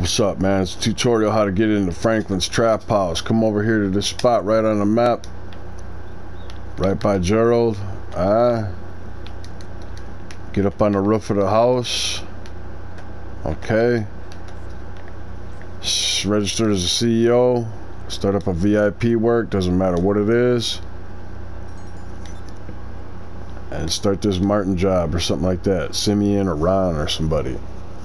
What's up, man? It's a tutorial how to get into Franklin's Trap House. Come over here to this spot right on the map, right by Gerald. Get up on the roof of the house. Okay. Register as a CEO. Start up a VIP work, doesn't matter what it is. And start this Martin job or something like that. Simeon or Ron or somebody.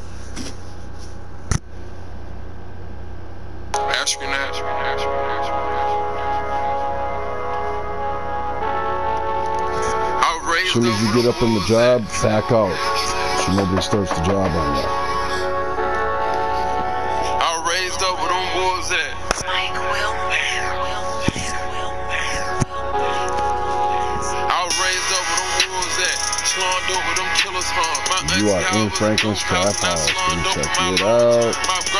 As soon as you get up in the job, back out so nobody starts the job on you. I raised up with them wolves at. You are in Franklin's Trap House. Can you check it out?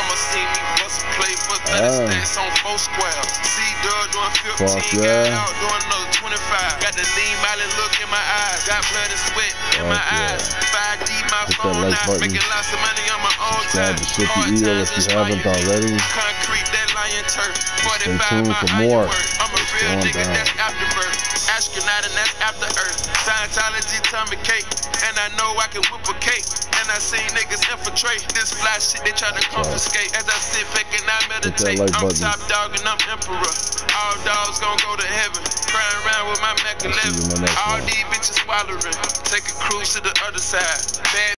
Fuck yeah. Got the lean Miley look in my eyes. Got blood and sweat in my eyes. 5D my phone now. Making lots of money on my own time. Subscribe to Sleepy Eagle if you haven't already. Concrete that lion turf. Stay tuned for more. I'm a real nigga that's afterbirth. Astronaut and that's after Earth. Scientology tell me cake. And I know I can whip a cake. And I see niggas infiltrate this fly shit they try to confiscate. As I sit back and I meditate, I'm top dog and I'm emperor. All dogs gon' go to heaven. Crying around with my Mac 11. All these bitches swallowing. Take a cruise to the other side. Bad